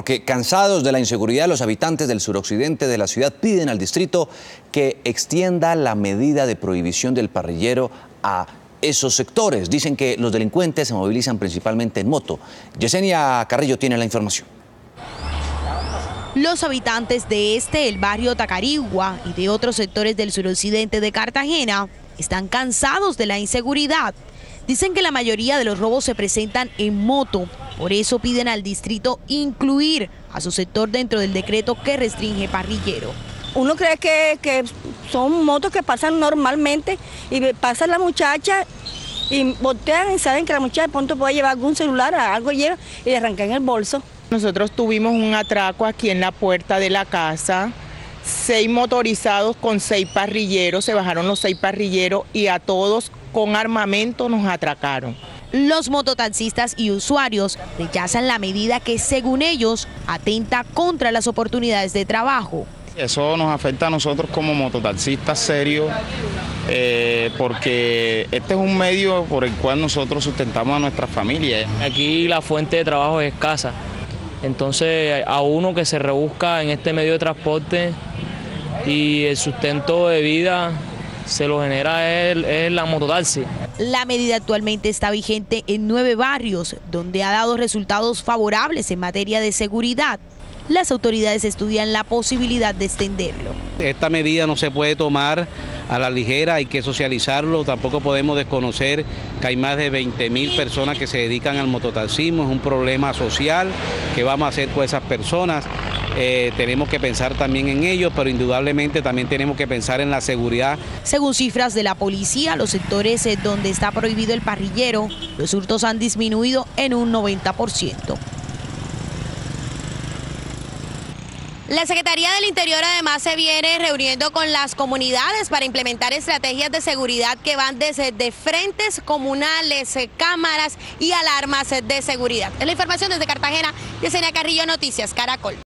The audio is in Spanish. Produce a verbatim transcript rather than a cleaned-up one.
Porque cansados de la inseguridad, los habitantes del suroccidente de la ciudad piden al distrito que extienda la medida de prohibición del parrillero a esos sectores. Dicen que los delincuentes se movilizan principalmente en moto. Yesenia Carrillo tiene la información. Los habitantes de este, el barrio Tacarigua y de otros sectores del suroccidente de Cartagena están cansados de la inseguridad. Dicen que la mayoría de los robos se presentan en moto. Por eso piden al distrito incluir a su sector dentro del decreto que restringe parrillero. Uno cree que, que son motos que pasan normalmente y pasa la muchacha y voltean y saben que la muchacha de pronto puede llevar algún celular, algo lleno y le arrancan el bolso. Nosotros tuvimos un atraco aquí en la puerta de la casa, seis motorizados con seis parrilleros, se bajaron los seis parrilleros y a todos con armamento nos atracaron. Los mototaxistas y usuarios rechazan la medida que, según ellos, atenta contra las oportunidades de trabajo. Eso nos afecta a nosotros como mototaxistas serios, eh, porque este es un medio por el cual nosotros sustentamos a nuestra familia. Aquí la fuente de trabajo es escasa, entonces a uno que se rebusca en este medio de transporte y el sustento de vida se lo genera es, es la mototaxi. La medida actualmente está vigente en nueve barrios, donde ha dado resultados favorables en materia de seguridad. Las autoridades estudian la posibilidad de extenderlo. Esta medida no se puede tomar a la ligera, hay que socializarlo, tampoco podemos desconocer que hay más de veinte mil personas que se dedican al mototaxismo, es un problema social, ¿qué vamos a hacer con esas personas? Eh, tenemos que pensar también en ello, pero indudablemente también tenemos que pensar en la seguridad. Según cifras de la policía, los sectores donde está prohibido el parrillero, los hurtos han disminuido en un noventa por ciento. La Secretaría del Interior además se viene reuniendo con las comunidades para implementar estrategias de seguridad que van desde de frentes comunales, cámaras y alarmas de seguridad. Es la información desde Cartagena, Yesenia Carrillo, Noticias Caracol.